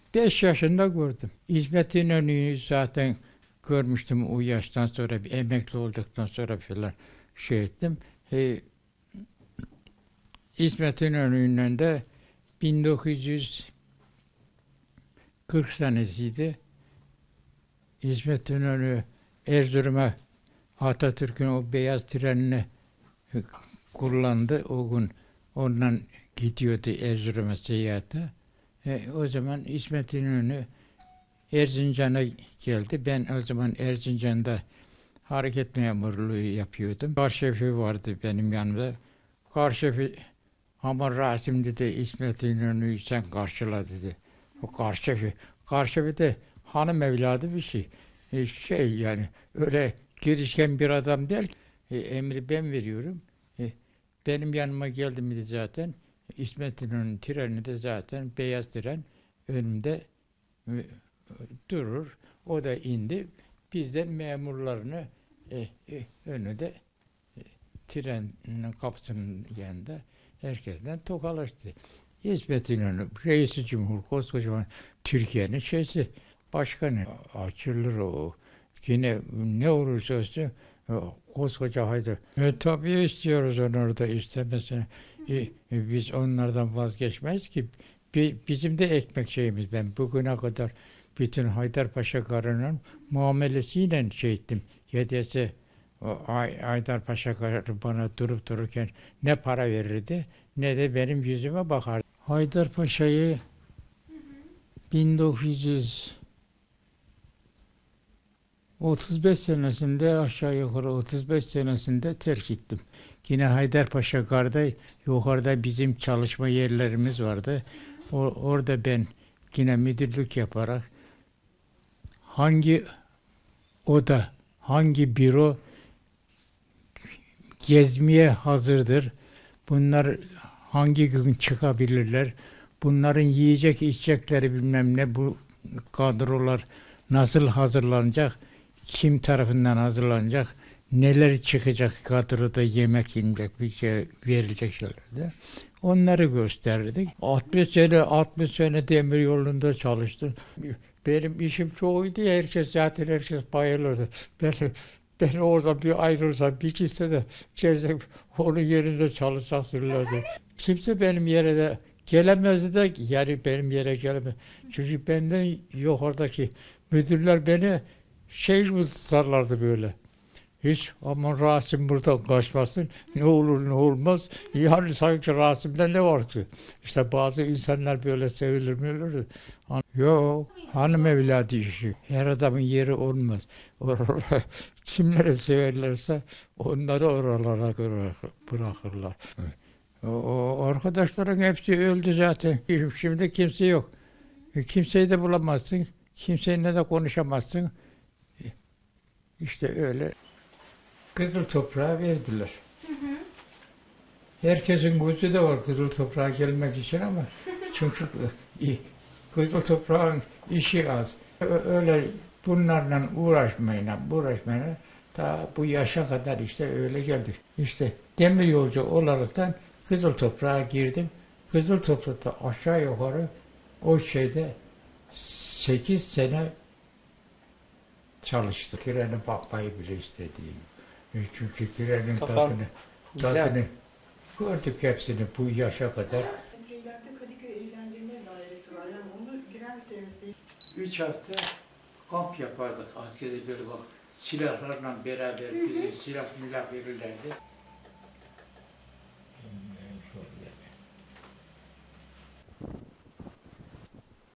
5 yaşında gördüm. İsmet İnönü'yü zaten görmüştüm o yaştan sonra, bir emekli olduktan sonra falan şey ettim. İsmet İnönü'yle de 1940 senesiydi. İsmet İnönü Erzurum'a Atatürk'ün o beyaz trenini kullandı. O gün ondan gidiyordu Erzurum'a seyahate. O zaman İsmet İnönü Erzincan'a geldi. Ben o zaman Erzincan'da hareket memurluğu yapıyordum. Karşefi vardı benim yanımda. Karşefi, aman Rasim dedi, İsmet İnönü'yü sen karşıla dedi. O karşefi. Karşefi de hanım evladı bir şey. Şey yani öyle girişken bir adam değil. Emri ben veriyorum. Benim yanıma geldi mi de zaten İsmet İnönü'nün treni de zaten beyaz tren önümde durur. O da indi. Biz de memurlarını önünde trenin kapısının yanında herkesten tokalaştı. İsmet İnönü, Reis-i Cumhur, koskocaman Türkiye'nin şeysi, başkanı. Açılır o. Yine ne olursa olsun koskoca haydi. Tabii istiyoruz onları da istemesine. Biz onlardan vazgeçmeyiz ki. Bizim de ekmek şeyimiz. Ben bugüne kadar bütün Haydarpaşa karının muamelesiyle şey ettim. Yediyse Haydarpaşa karı bana durup dururken ne para verirdi ne de benim yüzüme bakardı. Haydarpaşa'yı 1935 senesinde, aşağı yukarı 35 senesinde terk ettim. Yine Haydarpaşa Gar'da yukarıda bizim çalışma yerlerimiz vardı. Orada ben yine müdürlük yaparak hangi oda, hangi büro gezmeye hazırdır, bunlar hangi gün çıkabilirler, bunların yiyecek içecekleri bilmem ne, bu kadrolar nasıl hazırlanacak, kim tarafından hazırlanacak, neler çıkacak kadroda, yemek yenecek, bir şey verilecek şeylerde. Onları gösterdik. 60 sene demir yolunda çalıştım. Benim işim çoğuydu ya, herkes bayılırdı. Ben orada bir ayrılsam, bir gitse de gelecek onun yerinde çalışacaksınlardı. Kimse benim yere de gelemezdi de, yani benim yere gelemez. Çünkü benden yukarıdaki müdürler beni şey tutarlardı böyle. Hiç aman Rasim buradan kaçmasın, ne olur ne olmaz. Yani sanki Rasim'de ne var ki? İşte bazı insanlar böyle sevilir mi? Yok, hanım evladı işi. Her adamın yeri olmaz. Oralara, kimleri severlerse onları oralara bırakırlar. O arkadaşların hepsi öldü zaten. Şimdi kimse yok. Kimseyi de bulamazsın. Kimseyle de konuşamazsın. İşte öyle. Kızıl toprağa verdiler. Herkesin gözü de var kızıl toprağa gelmek için ama çünkü kızıl toprağın işi az. Öyle bunlarla uğraşmayla ta bu yaşa kadar işte öyle geldik. İşte demir yolcu olaraktan kızıl toprağa girdim. Kızıl toprakta aşağı yukarı o şeyde 8 sene çalıştık. Trene bakmayı bile istediğim. Çünkü trenin tadını gördük hepsini bu yaşa kadar. İleride Kadıköy Eğlendirme Dairesi var. Yani onu girerseniz de... 3 hafta kamp yapardık askerde, böyle bak silahlarla beraber bize silah verirlerdi.